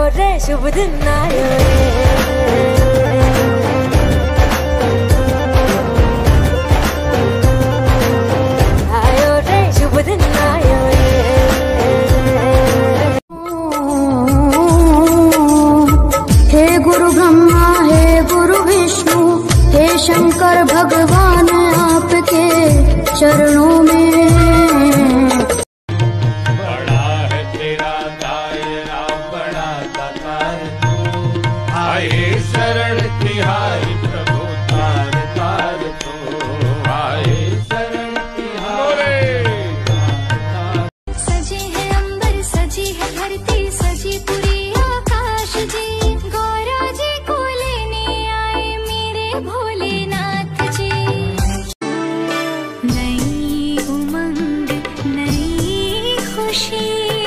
रे शुभ दिन आयो रे, आयो रे शुभ दिन आयो रे। हे गुरु ब्रह्मा हे गुरु विष्णु हे शंकर भगवान आपके चरणों में। शरण तिहारी प्रभु तार तार तो आए शरण तिहारी। सजी है अंबर सजी है धरती सजी पूरी आकाश जी, गौरा जी को लेने आए मेरे भोलेनाथ जी। नई उमंग नई खुशी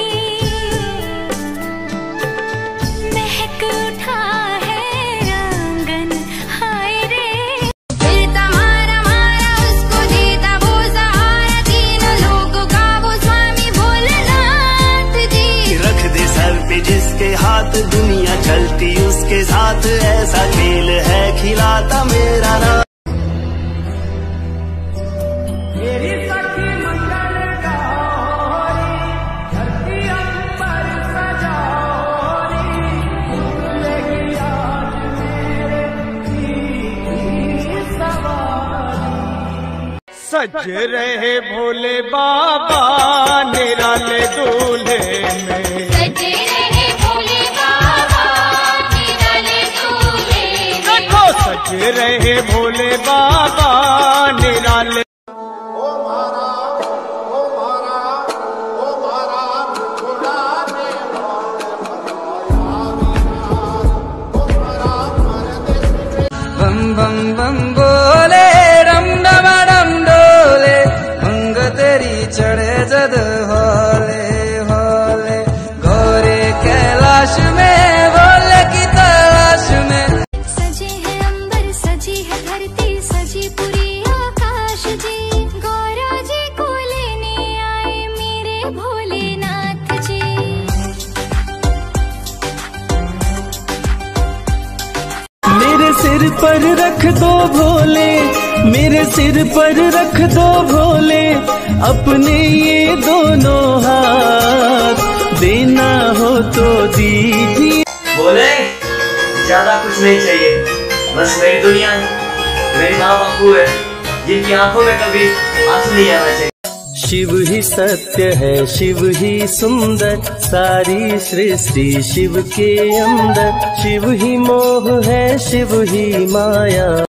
महक उठा जिसके हाथ दुनिया चलती उसके साथ, ऐसा खेल है खिलाता मेरा नाम। मेरी सखी मंगल गौरी धरती अंबर सजारी, लेगी आज मेरे सवारी। सज रहे भोले बाबा निराले दूल्हे में, सज रहे भोले बाबा निराले। बम बम बम बोले रम डम डम डोले, अंग तेरी चढ़े जद होले होले, गोरे कैलाश में भोले की तलाश में। सजी है अंबर सजी है धरती सजी पूरी आकाश जी, गौरा जी को लेने आए मेरे भोलेनाथ जी। मेरे सिर पर रख दो भोले, मेरे सिर पर रख दो भोले, अपने ये दोनों हाथ, देना हो तो दीजिए। बोले ज्यादा कुछ नहीं चाहिए, बस मेरी दुनिया मेरी माँ बापू है, जिनकी आंखों में कभी आंसू नहीं आना चाहिए। शिव ही सत्य है शिव ही सुंदर, सारी सृष्टि शिव के अंदर, शिव ही मोह है शिव ही माया।